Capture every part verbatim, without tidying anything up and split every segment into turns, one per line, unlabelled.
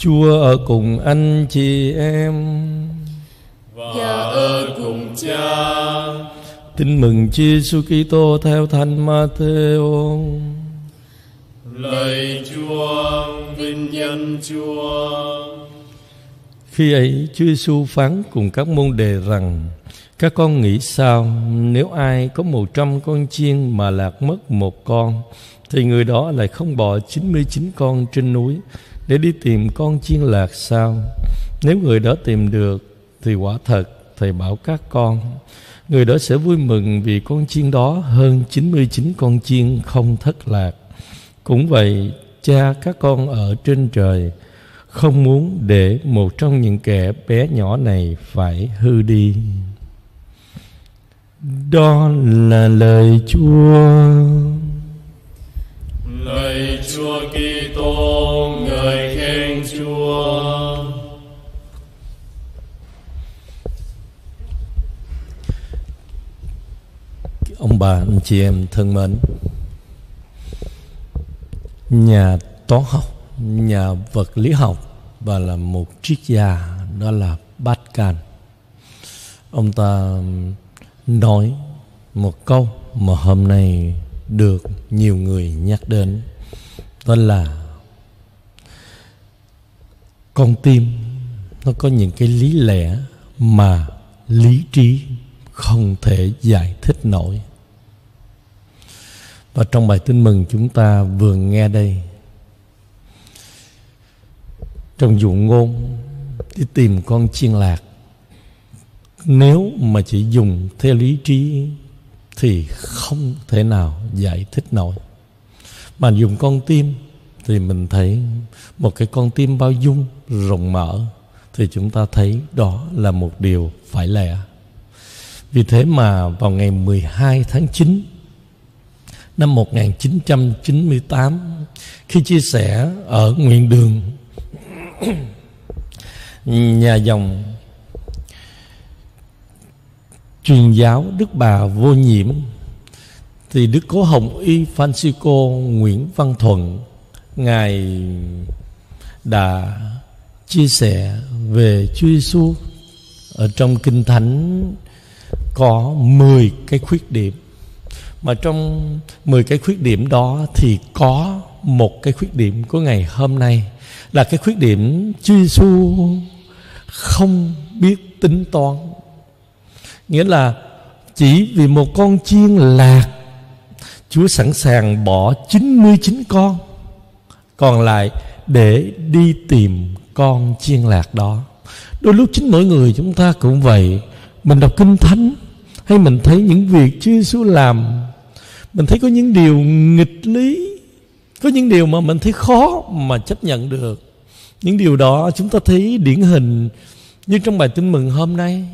Chúa ở cùng anh chị em
và ở cùng Cha.
Tin mừng Chúa Giêsu Kitô theo Thánh Ma-thi-ô.
Lạy Chúa, vinh danh Chúa.
Khi ấy Chúa Giêsu phán cùng các môn đệ rằng: các con nghĩ sao nếu ai có một trăm con chiên mà lạc mất một con, thì người đó lại không bỏ chín mươi chín con trên núi để đi tìm con chiên lạc sao? Nếu người đó tìm được thì quả thật thầy bảo các con, người đó sẽ vui mừng vì con chiên đó hơn chín mươi chín con chiên không thất lạc. Cũng vậy, Cha các con ở trên trời không muốn để một trong những kẻ bé nhỏ này phải hư đi. Đó là lời Chúa.
Lạy Chúa Kitô, ngợi khen Chúa.
Ông bà, anh chị em thân mến, nhà toán học, nhà vật lý học và là một triết gia, đó là Pascal. Ông ta nói một câu mà hôm nay được nhiều người nhắc đến, đó là con tim nó có những cái lý lẽ mà lý trí không thể giải thích nổi. Và trong bài tin mừng chúng ta vừa nghe đây, trong dụ ngôn đi tìm con chiên lạc, nếu mà chỉ dùng theo lý trí thì không thể nào giải thích nổi. Mà dùng con tim thì mình thấy một cái con tim bao dung, rộng mở, thì chúng ta thấy đó là một điều phải lẽ. Vì thế mà vào ngày mười hai tháng chín năm một nghìn chín trăm chín mươi tám, khi chia sẻ ở nguyện đường nhà dòng truyền giáo Đức Bà Vô Nhiễm, thì Đức Cố Hồng Y Francisco Nguyễn Văn Thuận, Ngài đã chia sẻ về Chúa Giêsu ở trong Kinh Thánh có mười cái khuyết điểm. Mà trong mười cái khuyết điểm đó thì có một cái khuyết điểm của ngày hôm nay, là cái khuyết điểm Chúa Giêsu không biết tính toán. Nghĩa là chỉ vì một con chiên lạc, Chúa sẵn sàng bỏ chín mươi chín con còn lại để đi tìm con chiên lạc đó. Đôi lúc chính mỗi người chúng ta cũng vậy. Mình đọc Kinh Thánh hay mình thấy những việc Chúa Giêsu làm, mình thấy có những điều nghịch lý, có những điều mà mình thấy khó mà chấp nhận được. Những điều đó chúng ta thấy điển hình như trong bài tin mừng hôm nay.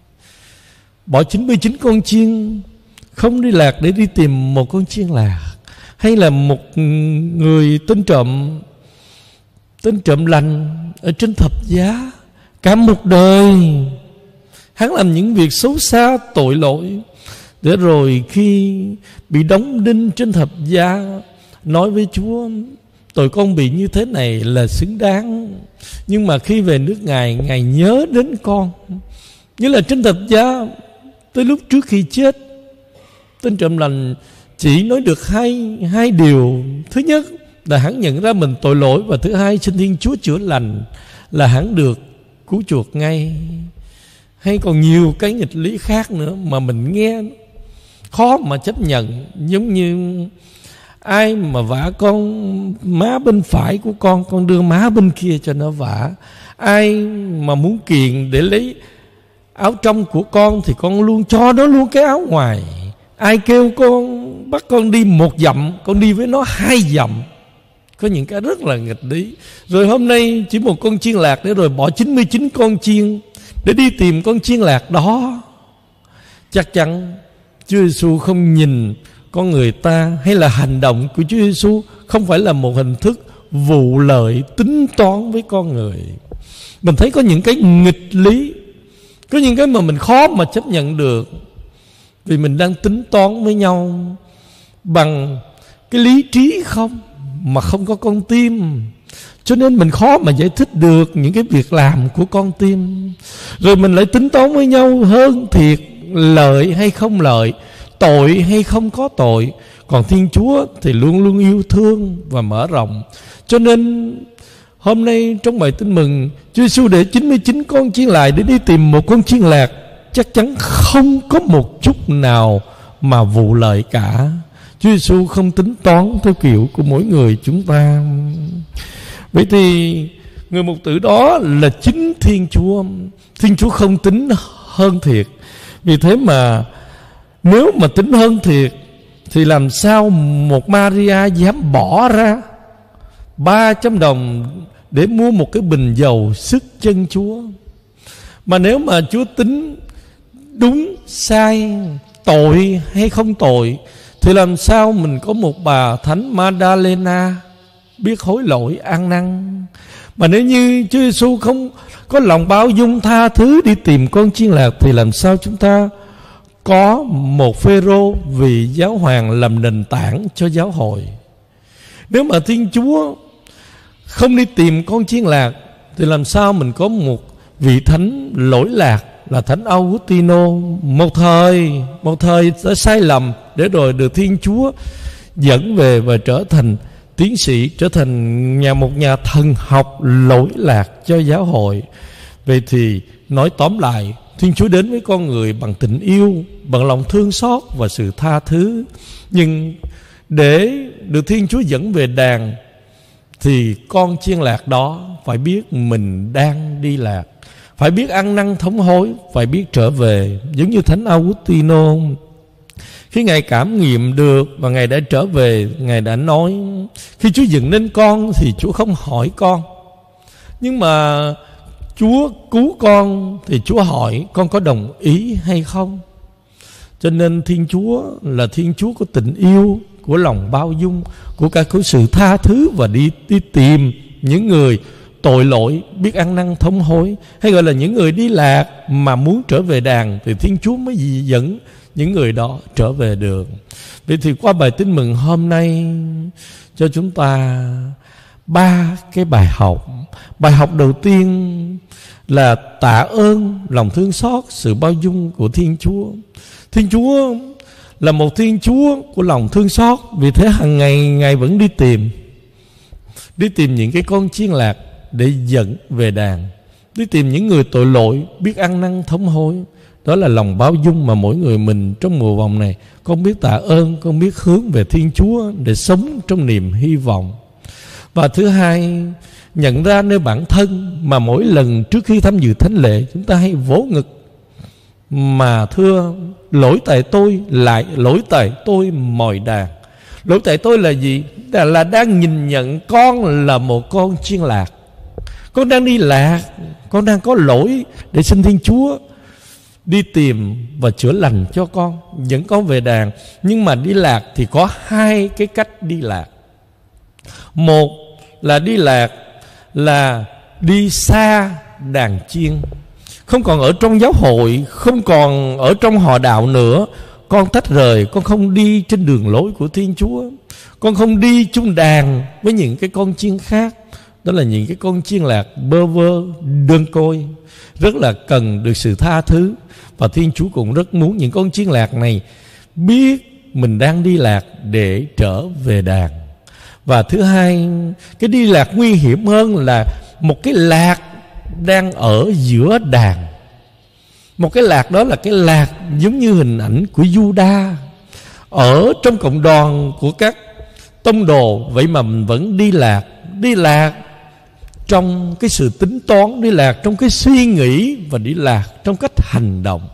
Bỏ chín mươi chín con chiên không đi lạc để đi tìm một con chiên lạc. Hay là một người tên trộm, tên trộm lành ở trên thập giá, cả một đời hắn làm những việc xấu xa tội lỗi, để rồi khi bị đóng đinh trên thập giá nói với Chúa: tội con bị như thế này là xứng đáng. Nhưng mà khi về nước Ngài, Ngài nhớ đến con. Như là trên thập giá, tới lúc trước khi chết, tên trộm lành chỉ nói được hai, hai điều. Thứ nhất là hắn nhận ra mình tội lỗi, và thứ hai xin Thiên Chúa chữa lành là hắn được cứu chuộc ngay. Hay còn nhiều cái nghịch lý khác nữa mà mình nghe khó mà chấp nhận. Giống như ai mà vả con má bên phải của con, con đưa má bên kia cho nó vả. Ai mà muốn kiền để lấy áo trong của con thì con luôn cho nó luôn cái áo ngoài. Ai kêu con bắt con đi một dặm, con đi với nó hai dặm. Có những cái rất là nghịch lý. Rồi hôm nay chỉ một con chiên lạc để rồi bỏ chín mươi chín con chiên để đi tìm con chiên lạc đó. Chắc chắn Chúa Giêsu không nhìn con người ta, hay là hành động của Chúa Giêsu không phải là một hình thức vụ lợi tính toán với con người. Mình thấy có những cái nghịch lý, có những cái mà mình khó mà chấp nhận được, vì mình đang tính toán với nhau bằng cái lý trí không, mà không có con tim. Cho nên mình khó mà giải thích được những cái việc làm của con tim. Rồi mình lại tính toán với nhau hơn thiệt, lợi hay không lợi, tội hay không có tội. Còn Thiên Chúa thì luôn luôn yêu thương và mở rộng. Cho nên hôm nay trong bài tin mừng, Chúa Giêsu để chín mươi chín con chiên lại để đi tìm một con chiên lạc, chắc chắn không có một chút nào mà vụ lợi cả. Chúa Giêsu không tính toán theo kiểu của mỗi người chúng ta. Vậy thì người mục tử đó là chính Thiên Chúa. Thiên Chúa không tính hơn thiệt. Vì thế mà nếu mà tính hơn thiệt thì làm sao một Maria dám bỏ ra ba trăm đồng để mua một cái bình dầu sức chân Chúa? Mà nếu mà Chúa tính đúng sai, tội hay không tội, thì làm sao mình có một bà Thánh Madalena biết hối lỗi ăn năn? Mà nếu như Chúa Giêsu không có lòng bao dung tha thứ đi tìm con chiên lạc, thì làm sao chúng ta có một Phêrô vì giáo hoàng làm nền tảng cho giáo hội? Nếu mà Thiên Chúa không đi tìm con chiên lạc, thì làm sao mình có một vị thánh lỗi lạc là Thánh Augustino, một thời một thời đã sai lầm, để rồi được Thiên Chúa dẫn về và trở thành tiến sĩ, trở thành nhà một nhà thần học lỗi lạc cho giáo hội. Vậy thì nói tóm lại, Thiên Chúa đến với con người bằng tình yêu, bằng lòng thương xót và sự tha thứ. Nhưng để được Thiên Chúa dẫn về đàn, thì con chiên lạc đó phải biết mình đang đi lạc, phải biết ăn năn thống hối, phải biết trở về. Giống như Thánh Augustino, khi Ngài cảm nghiệm được và Ngài đã trở về, Ngài đã nói: khi Chúa dựng nên con thì Chúa không hỏi con, nhưng mà Chúa cứu con thì Chúa hỏi con có đồng ý hay không. Cho nên Thiên Chúa là Thiên Chúa của tình yêu, của lòng bao dung, của cả của sự tha thứ, và đi, đi tìm những người tội lỗi biết ăn năn thống hối, hay gọi là những người đi lạc mà muốn trở về đàn, thì Thiên Chúa mới dẫn những người đó trở về được. Vậy thì qua bài tin mừng hôm nay cho chúng ta ba cái bài học. Bài học đầu tiên là tạ ơn lòng thương xót, sự bao dung của Thiên Chúa. Thiên Chúa là một Thiên Chúa của lòng thương xót. Vì thế hàng ngày Ngài vẫn đi tìm Đi tìm những cái con chiên lạc để dẫn về đàn, đi tìm những người tội lỗi biết ăn năn thống hối. Đó là lòng bao dung mà mỗi người mình trong mùa vòng này con biết tạ ơn, con biết hướng về Thiên Chúa để sống trong niềm hy vọng. Và thứ hai, nhận ra nơi bản thân mà mỗi lần trước khi tham dự thánh lễ chúng ta hay vỗ ngực mà thưa: lỗi tại tôi, lại lỗi tại tôi mòi đàn. Lỗi tại tôi là gì? Là, là đang nhìn nhận con là một con chiên lạc. Con đang đi lạc, con đang có lỗi, để xin Thiên Chúa đi tìm và chữa lành cho con, dẫn con về đàn. Nhưng mà đi lạc thì có hai cái cách đi lạc. Một là đi lạc là đi xa đàn chiên, không còn ở trong giáo hội, không còn ở trong họ đạo nữa. Con tách rời, con không đi trên đường lối của Thiên Chúa, con không đi chung đàn với những cái con chiên khác. Đó là những cái con chiên lạc bơ vơ, đơn côi, rất là cần được sự tha thứ. Và Thiên Chúa cũng rất muốn những con chiên lạc này biết mình đang đi lạc để trở về đàn. Và thứ hai, cái đi lạc nguy hiểm hơn là một cái lạc đang ở giữa đàn. Một cái lạc đó là cái lạc giống như hình ảnh của Giu-đa ở trong cộng đoàn của các tông đồ. Vậy mà mình vẫn đi lạc. Đi lạc trong cái sự tính toán, đi lạc trong cái suy nghĩ, và đi lạc trong cách hành động.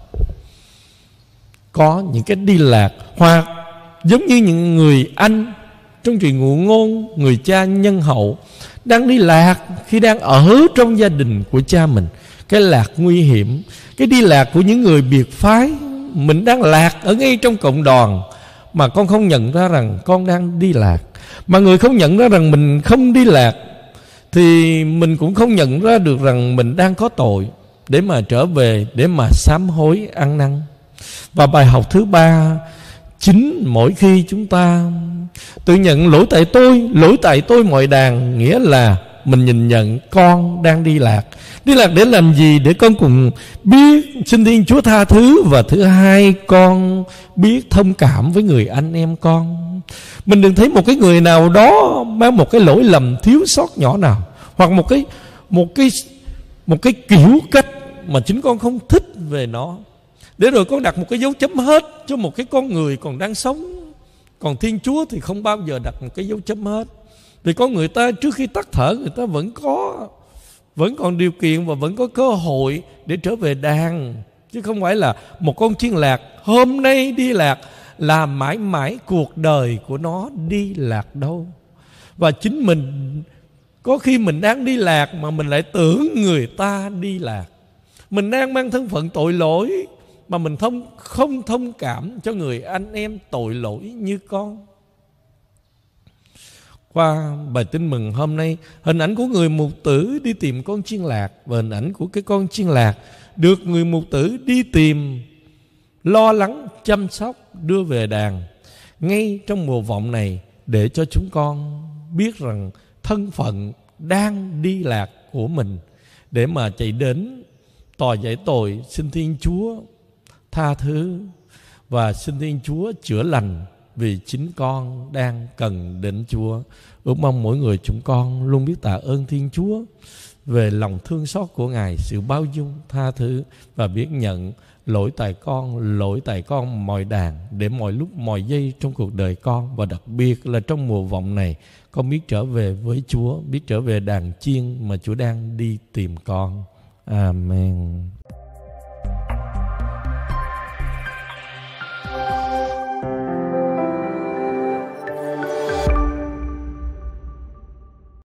Có những cái đi lạc, hoặc giống như những người Anh trong truyện Ngụ Ngôn, người cha nhân hậu đang đi lạc khi đang ở trong gia đình của cha mình. Cái lạc nguy hiểm, cái đi lạc của những người biệt phái. Mình đang lạc ở ngay trong cộng đoàn mà con không nhận ra rằng con đang đi lạc. Mà người không nhận ra rằng mình không đi lạc thì mình cũng không nhận ra được rằng mình đang có tội, để mà trở về, để mà sám hối ăn năn. Và bài học thứ ba, chính mỗi khi chúng ta tự nhận lỗi tại tôi, lỗi tại tôi mọi đàn, nghĩa là mình nhìn nhận con đang đi lạc. Đi lạc để làm gì? Để con cùng biết xin Thiên Chúa tha thứ. Và thứ hai, con biết thông cảm với người anh em con. Mình đừng thấy một cái người nào đó mang một cái lỗi lầm thiếu sót nhỏ nào, hoặc một cái một cái một cái kiểu cách mà chính con không thích về nó, để rồi con đặt một cái dấu chấm hết cho một cái con người còn đang sống. Còn Thiên Chúa thì không bao giờ đặt một cái dấu chấm hết. Vì con người ta trước khi tắt thở, người ta vẫn có Vẫn còn điều kiện và vẫn có cơ hội để trở về đàn. Chứ không phải là một con chiên lạc hôm nay đi lạc là mãi mãi cuộc đời của nó đi lạc đâu. Và chính mình, có khi mình đang đi lạc mà mình lại tưởng người ta đi lạc. Mình đang mang thân phận tội lỗi mà mình không, không thông cảm cho người anh em tội lỗi như con. Qua bài tin mừng hôm nay, hình ảnh của người mục tử đi tìm con chiên lạc, và hình ảnh của cái con chiên lạc được người mục tử đi tìm, lo lắng, chăm sóc, đưa về đàn. Ngay trong mùa vọng này, để cho chúng con biết rằng thân phận đang đi lạc của mình, để mà chạy đến tòa giải tội, xin Thiên Chúa tha thứ và xin Thiên Chúa chữa lành, vì chính con đang cần đến Chúa. Ước mong mỗi người chúng con luôn biết tạ ơn Thiên Chúa về lòng thương xót của Ngài, sự bao dung, tha thứ, và biết nhận lỗi tại con, lỗi tại con mọi đàn, để mọi lúc, mọi giây trong cuộc đời con, và đặc biệt là trong mùa vọng này, con biết trở về với Chúa, biết trở về đàn chiên mà Chúa đang đi tìm con. Amen.